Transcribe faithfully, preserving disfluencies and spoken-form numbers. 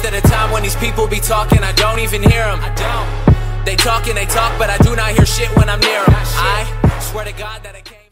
Most of the time when these people be talking, I don't even hear them. I don't. They talk and they talk, but I do not hear shit when I'm near them. I swear to God that I can't.